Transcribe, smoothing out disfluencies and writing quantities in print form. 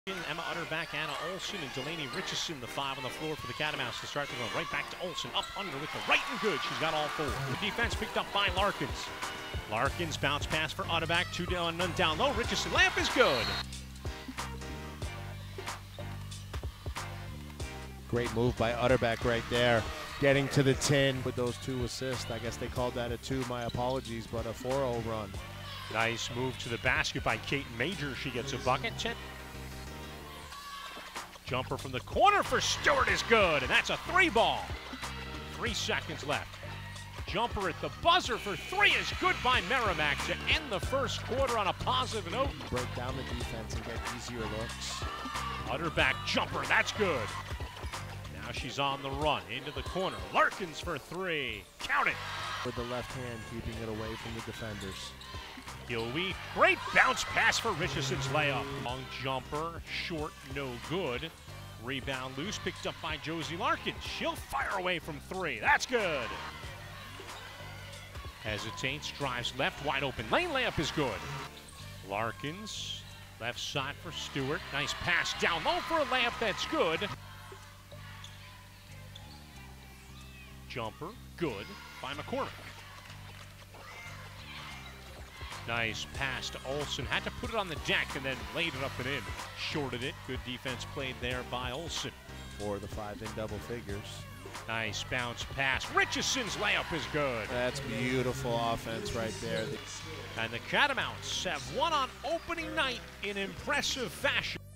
Emma Utterback, Anna Olson, and Delaney Richardson, the five on the floor for the Catamounts to start the run. Right back to Olson, up under with the right and good. She's got all four. The defense picked up by Larkins. Larkins bounce pass for Utterback, two down, none down low. Richardson layup is good. Great move by Utterback right there, getting to the 10 with those two assists. I guess they called that a 2, my apologies, but a 4-0 run. Nice move to the basket by Kate Major. She gets a bucket. Jumper from the corner for Stewart is good, and that's a 3-ball. 3 seconds left. Jumper at the buzzer for 3 is good by Merrimack to end the first quarter on a positive note. Break down the defense and get easier looks. Utterback jumper, that's good. Now she's on the run, into the corner. Larkins for 3, count it. With the left hand, keeping it away from the defenders. Gilwee, great bounce pass for Richardson's layup. Long jumper, short, no good. Rebound loose, picked up by Josie Larkins. She'll fire away from 3, that's good. Hesitates, drives left, wide open lane, layup is good. Larkins, left side for Stewart. Nice pass down low for a layup, that's good. Jumper, good by McCormick. Nice pass to Olson. Had to put it on the deck and then laid it up and in. Shorted it. Good defense played there by Olson. For the 5 in double figures. Nice bounce pass. Richardson's layup is good. That's beautiful offense right there. And the Catamounts have won on opening night in impressive fashion.